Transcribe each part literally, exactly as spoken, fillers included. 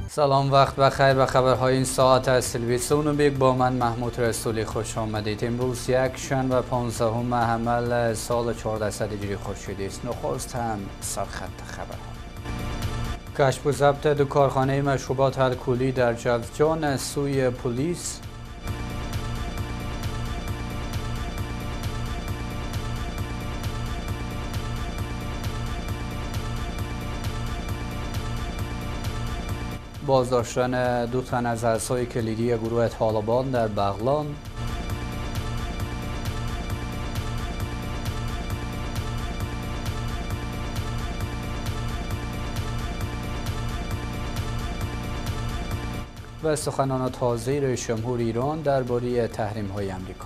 سلام، وقت بخیر و خبرهای این ساعت از تلویزیون بیگ با من محمود رسولی خوش آمدید. امروز یک شنبه پانزدهم حمل سال چهاردهصد هجری خورشیدی است. نخست هم سرخط خبرها. کشف و ضبط دو کارخانه مشروبات الکلی در جوزجان از سوی پلیس. بازداشتن دو تن از اعضای کلیدی گروه طالبان در بغلان. و سخنان تازه رئیس جمهور ایران درباره تحریم‌های آمریکا.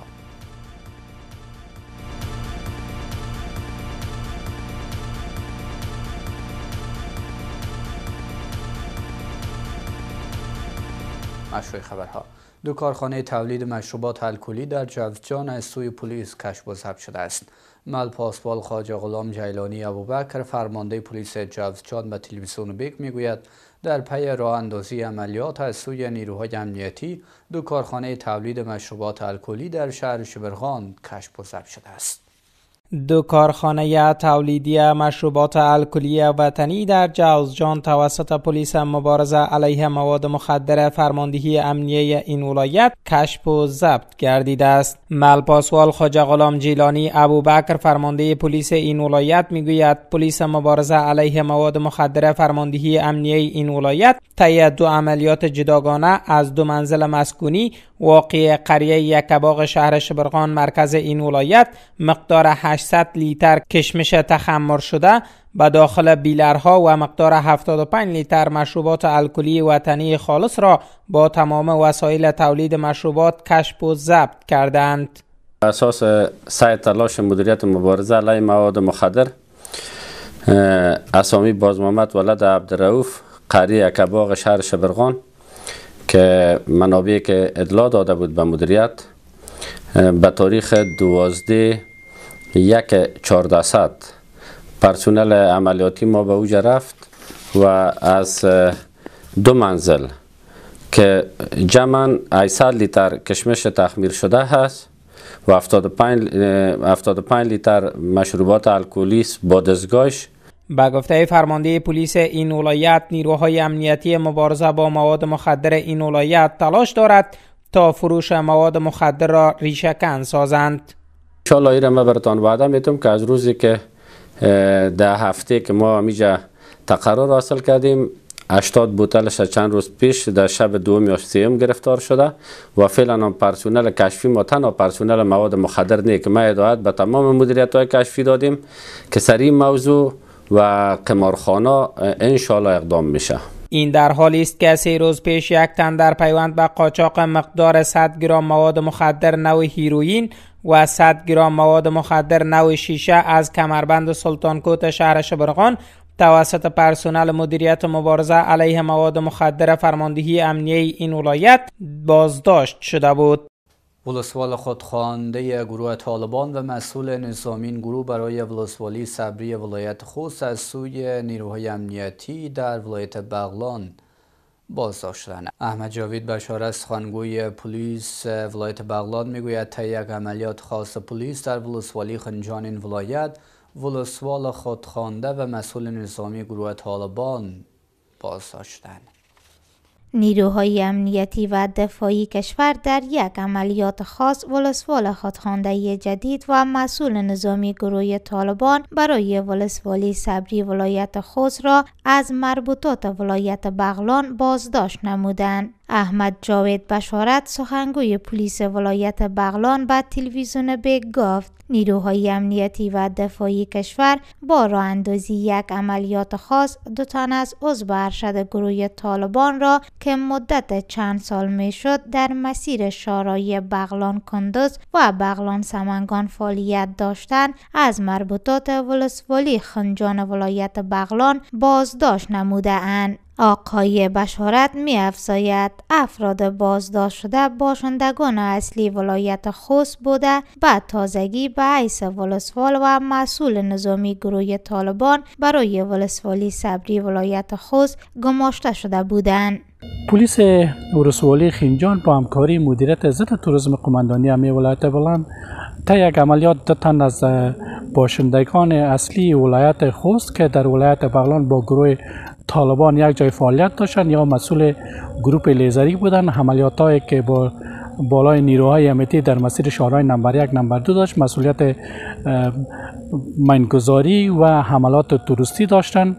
مشروع خبرها. دو کارخانه تولید مشروبات الکلی در جوزجان از سوی پلیس کشف و ضبط شده است. ملپاسبال خواجه غلام جیلانی ابوبکر فرمانده پلیس جوزجان به تلویزیون بیگ میگوید در پی راه اندازی عملیات از سوی نیروهای امنیتی دو کارخانه تولید مشروبات الکلی در شهر شبرغان کشف و ضبط شده است. دو کارخانه تولیدی مشروبات الکلی وطنی در جوزجان توسط پلیس مبارزه علیه مواد مخدر فرماندهی امنیه این ولایت کشف و ضبط گردیده است. ملپاسوال خواجه غلام جیلانی ابوبکر فرمانده پلیس این ولایت میگوید پلیس مبارزه علیه مواد مخدر فرماندهی امنیه این ولایت طی دو عملیات جداگانه از دو منزل مسکونی واقع قریه یکباغ شهر شبرغان مرکز این ولایت مقدار هشتصد لیتر کشمش تخمر شده به داخل بیلرها و مقدار هفتاد و پنج لیتر مشروبات الکلی وطنی خالص را با تمام وسایل تولید مشروبات کشف و ضبط کردند. اساس سعی تلاش مدیریت مبارزه علیه مواد مخدر اسامی باز محمد ولد عبدالرؤوف قریه یکباغ شهر شبرغان که منابعی که اطلاع داده بود به مدیریت به تاریخ دوازده یک چهاردهصد پرسونل عملیاتی ما به اوج رفت و از دو منزل که جمعاً هشتصد لیتر کشمش تخمیر شده هست و هفتاد و پنج لیتر مشروبات الکلی با دستگاهش. با گفته فرمانده پلیس این ولایت نیروهای امنیتی مبارزه با مواد مخدر این ولایت تلاش دارد تا فروش مواد مخدر را ریشه‌کن سازند. انشاءالله ایره ما براتان وعده میتونم که از روزی که ده هفته که ما میجا تقرر حاصل کردیم هشتاد بوتلش چند روز پیش در شب دوم یا سوم گرفتار شده و فعلا هم پرسونل کشفی ما تنها پرسونل مواد مخدر نه که ما هدایت به تمام مدیریت های کشفی دادیم که سری موضوع و قمارخانه انشالله اقدام میشه. این در حالی است که سه روز پیش یک تن در پیوند به قاچاق مقدار صد گرم مواد مخدر نوع هیروئین و صد گرم مواد مخدر نوع شیشه از کمربند سلطانکوت شهر شبرغان توسط پرسنل مدیریت مبارزه علیه مواد مخدر فرماندهی امنیه این ولایت بازداشت شده بود. ولسوال خودخوانده گروه طالبان و مسئول نظامی این گروه برای ولسوالی صبری ولایت خوست از سوی نیروهای امنیتی در ولایت بغلان بازداشت شدند. احمد جاوید بشارت سخنگوی پلیس ولایت بغلان میگوید طی یک عملیات خاص پلیس در ولسوالی خنجان این ولایت ولسوال خودخوانده و مسئول نظامی گروه طالبان بازداشت شدند. نیروهای امنیتی و دفاعی کشور در یک عملیات خاص ولسوال خودخوانده جدید و مسئول نظامی گروه طالبان برای ولسوالی صبری ولایت خوست را از مربوطات ولایت بغلان بازداشت نمودند. احمد جاوید بشارت سخنگوی پلیس ولایت بغلان به تلویزیون بیگ گفت نیروهای امنیتی و دفاعی کشور با راه اندازی یک عملیات خاص دو تن از عضو ارشد گروه طالبان را که مدت چند سال می شد در مسیر شارای بغلان کندوز و بغلان سمنگان فعالیت داشتند از مربوطات ولسوالی خنجان ولایت بغلان بازداشت نموده اند. آقای بشارت می افزاید افراد بازداشت شده باشندگان اصلی ولایت خوست بوده بعد تازگی به حیث ولسوال و مسئول نظامی گروه طالبان برای ولسوالی صبری ولایت خوست گماشته شده بودند. پلیس ولسوالی خینجان با همکاری مدیریت ضد توریسم قماندانی امنیه ولایت بغلان تا یک عملیات دو تن از باشندگان اصلی ولایت خوست که در ولایت بغلان با گروه طالبان یک جای فعالیت داشتند یا مسئول گروپ لیزری بودند. عملیات هایی که با بالای نیروهای امنیتی در مسیر شهرهای نمبر یک نمبر دو داشت مسئولیت ماینگذاری و حملات توریستی داشتند.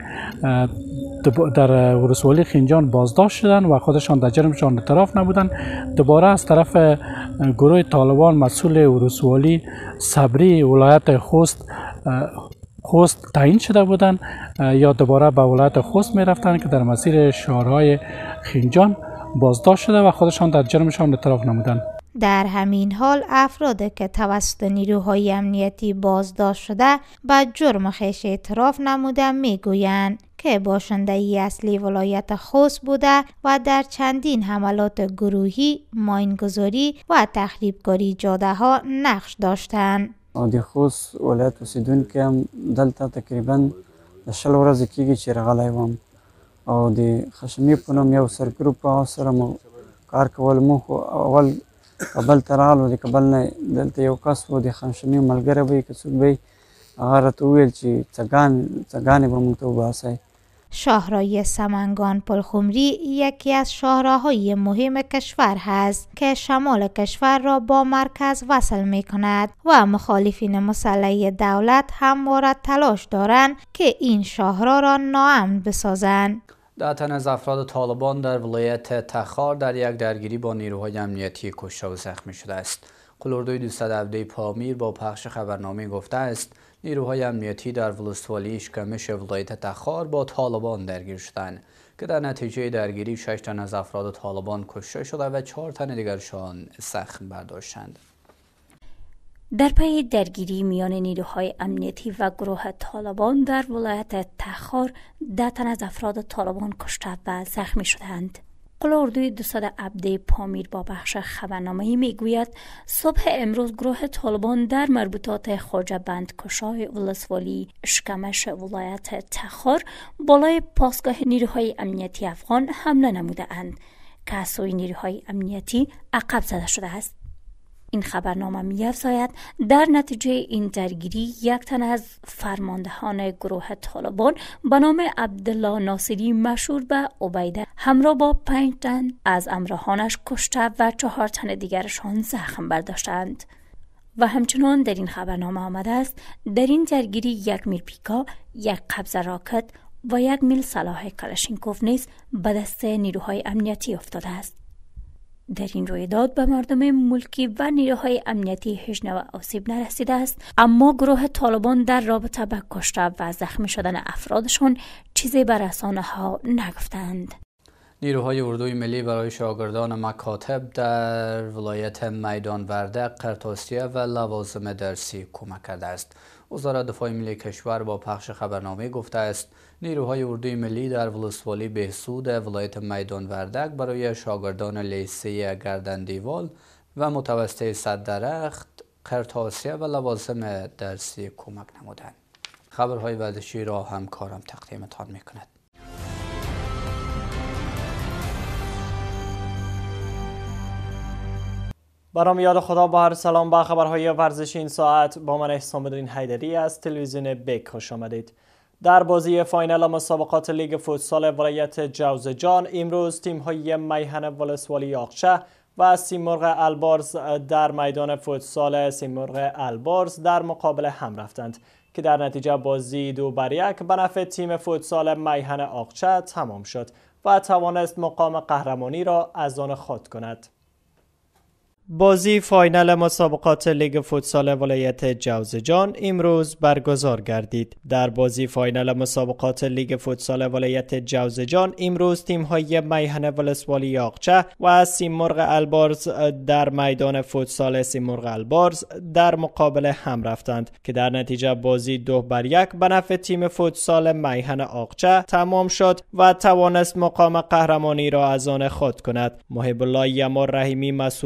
در ولسوالی خینجان بازداشت شدند و خودشان در جرمشان اعتراف نبودند. دوباره از طرف گروه طالبان مسئول ولسوالی صبری ولایت خوست خوست تعیین شده بودند یا دوباره به ولایت خوست می رفتند که در مسیر شهرهای خینجان بازداشت شده و خودشان در جرمشان اعتراف نمودند. در همین حال افرادی که توسط نیروهای امنیتی بازداشت شده به جرم خویش اعتراف نموده میگویند که باشنده اصلی ولایت خوست بوده و در چندین حملات گروهی، ماینگذاری و تخریبکاری جاده ها نقش داشتند. د خوست ولایت اوسیدونکي هم دلته تقریبا د شل ورځې کېږي چې راغلی وم او د خشمي په نوم یو سرګروپ هغه سره مو کار کول. مو خو اول کابل ته راغلو، د کابل نه دلته یو کس و د خشمي ملګری به یې که څوک به یې هغه راته وویل چې څه‌ګانې به موږ ته وباسئ. شاهراه سمنگان پلخمری یکی از شاهراهای مهم کشور هست که شمال کشور را با مرکز وصل می کند و مخالفین مسلح دولت همواره تلاش دارند که این شاهراه را ناامن بسازند. ده تن از افراد طالبان در ولایت تخار در یک درگیری با نیروهای امنیتی کشته و زخمی شده است. قلوردوی دویست و هفده پامیر با پخش خبرنامه گفته است نیروهای امنیتی در ولسوالی اشکمش ولایت تخار با طالبان درگیر شدند که در نتیجه درگیری شش تن از افراد طالبان کشته شده و چهار تن دیگرشان زخم برداشتند. در پی درگیری میان نیروهای امنیتی و گروه طالبان در ولایت تخار ده تن از افراد طالبان کشته و زخمی شدند. قلوردوی دویست و هفده پامیر با بخش خبرنامه‌ای میگوید صبح امروز گروه طالبان در مربوطات خواجه بندکشای ولسوالی اشکمش ولایت تخار بالای پاسگاه نیروهای امنیتی افغان حمله نموده اند که از سوی نیروهای امنیتی عقب زده شده است. این خبرنامه می‌افزاید در نتیجه این درگیری یک تن از فرماندهان گروه طالبان به نام عبدالله ناصری مشهور به عبیده همراه با پنج تن از همراهانش کشته و چهار تن دیگرشان زخم برداشتند. و همچنان در این خبرنامه آمده است در این درگیری یک میل پیکا، یک قبضه راکت و یک میل سلاح کلاشینکوف نیز به دست نیروهای امنیتی افتاده است. در این رویداد به مردم ملکی و نیروهای امنیتی هیچ نوع آسیب نرسیده است، اما گروه طالبان در رابطه با کشته و زخمی شدن افرادشان چیزی به رسانه‌ها نگفتند. نیروهای اردوی ملی برای شاگردان مکاتب در ولایت میدان وردق، قرطاسیه و لوازم درسی کمک کرده است. وزارت دفاع ملی کشور با پخش خبرنامه گفته است نیروهای اردوی ملی در ولسوالی بهسود ولایت میدان وردق برای شاگردان لیسه گردندیوال و متوسطه صد درخت، قرطاسیه و لوازم درسی کمک نمودند. خبرهای ورزشی را همکارم تقدیمتان می‌کند. برام یاد خدا با هر سلام با خبرهای ورزشی این ساعت با من حسام الدین حیدری از تلویزیون بیک خوش آمدید. در بازی فاینال مسابقات لیگ فوتسال ولایت جوزجان امروز تیم‌های میهن ولسوالی یاغچه و سیمرغ البارز در میدان فوتسال سیمرغ البارز در مقابل هم رفتند که در نتیجه بازی دو بر یک به نفع تیم فوتسال میهن آغچه تمام شد و توانست مقام قهرمانی را از آن خود کند. بازی فاینال مسابقات لیگ فوتسال ولایت جوزجان امروز برگزار گردید. در بازی فاینال مسابقات لیگ فوتسال ولایت جوزجان امروز تیم‌های میهن ولسوالی یاغچه و سیمرغ البارز در میدان فوتسال سیمرغ البارز در مقابل هم رفتند که در نتیجه بازی دو بر یک به نفع تیم فوتسال میهن آغچه تمام شد و توانست مقام قهرمانی را از آن خود کند. محب الله یمار رحیمی مسئول کمیته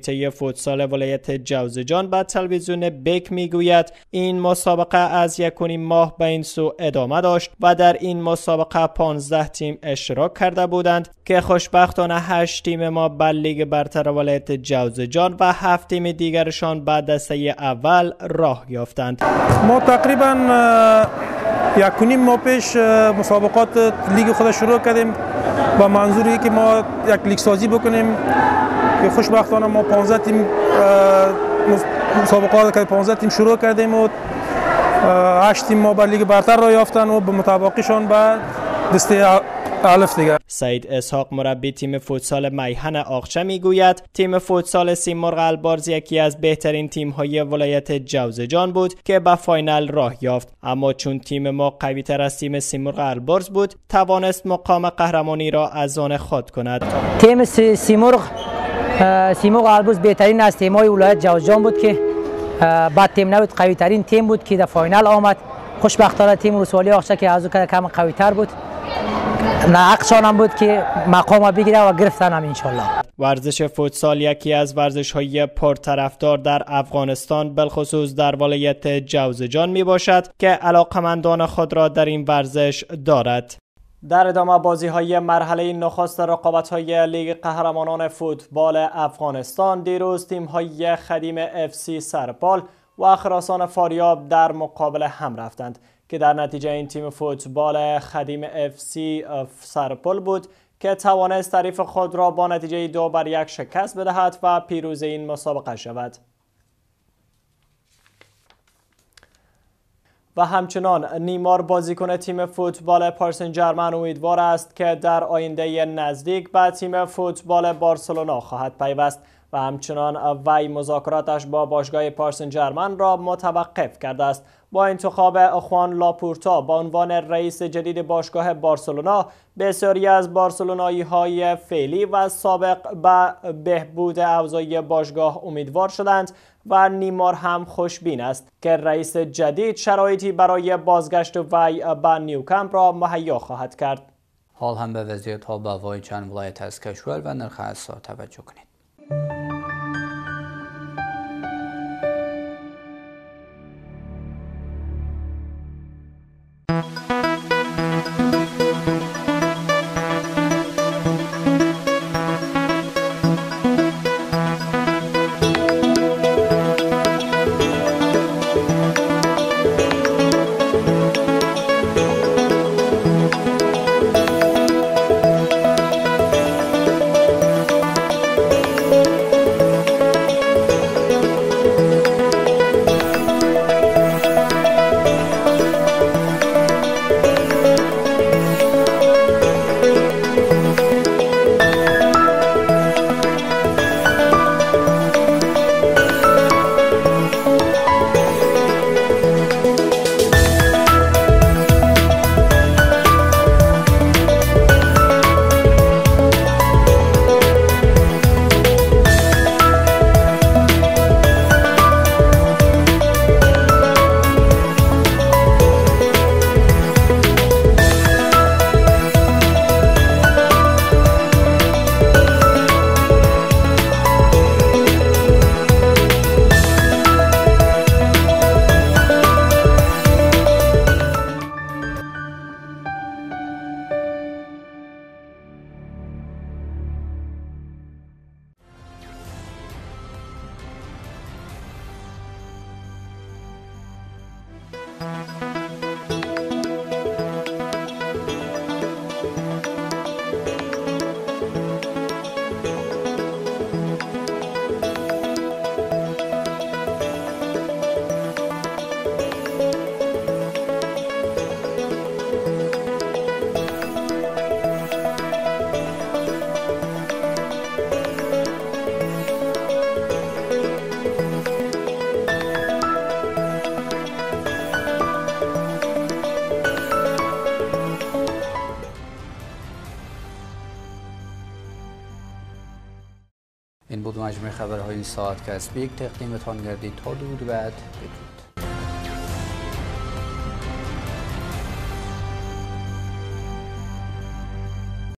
کمیته فوتسال ولایت جوزجان به تلویزیون بک میگوید این مسابقه از یک و نیم ماه به این سو ادامه داشت و در این مسابقه پانزده تیم اشتراک کرده بودند که خوشبختانه هشت تیم ما به لیگ برتر ولایت جوزجان و هفت تیم دیگرشان به دسته اول راه یافتند. ما تقریبا یک و نیم ماه پیش مسابقات لیگ خود شروع کردیم با منظوری که ما یک لیگ سازی بکنیم که خوشبختانه ما پانزده تیم مسابقات که پانزده تیم شروع کردیم و هشت تیم ما به لیگ برتر را یافتن و به مطابقشان به دسته الف دیگه. سعید اسحاق مربی تیم فوتسال میهن آقچه میگوید تیم فوتسال سیمرغ البرز یکی از بهترین تیم های ولایت جوزجان بود که به فاینال راه یافت، اما چون تیم ما قوی تر از تیم سیمرغ البرز بود توانست مقام قهرمانی را از آن خود کند. تیم سیمرغ سیمرغ البرز بهترین از تیم های ولایت جوزجان بود که بعد تیم نبود، قوی ترین تیم بود که در فاینال آمد. خوشبختانه تیم ولسوالی آقچه که از او کم قوی تر بود ناقصان هم بود که مقام بگیره و گرفتن هم انشالله. ورزش فوتسال یکی از ورزش های پرطرفدار در افغانستان بالخصوص در ولایت جوزجان می باشد که علاقمندان خود را در این ورزش دارد. در ادامه بازی های مرحله نخست رقابت های لیگ قهرمانان فوتبال افغانستان دیروز تیم های خدیم اف سی سرپال و خراسان فاریاب در مقابل هم رفتند که در نتیجه این تیم فوتبال خدیم اف سی سرپل بود که توانست حریف خود را با نتیجه دو بر یک شکست بدهد و پیروز این مسابقه شود. و همچنان نیمار بازیکن تیم فوتبال پاریس سن ژرمن امیدوار است که در آینده نزدیک به تیم فوتبال بارسلونا خواهد پیوست و همچنان وی مذاکراتش با باشگاه پاریس سن ژرمن را متوقف کرده است. با انتخاب خوان لاپورتا به عنوان رئیس جدید باشگاه بارسلونا بسیاری از بارسلونایی های فعلی و سابق به بهبود اوضاع باشگاه امیدوار شدند و نیمار هم خوشبین است که رئیس جدید شرایطی برای بازگشت وی به نیوکمپ را مهیا خواهد کرد. حال هم به وضعیت حال به هوای چند ولایت از کشور و نرخ اسعار توجه کنید. این بود مجموع خبرهای این ساعت که از بیک تقدیمتان گردید. تا درود بعد بدرود.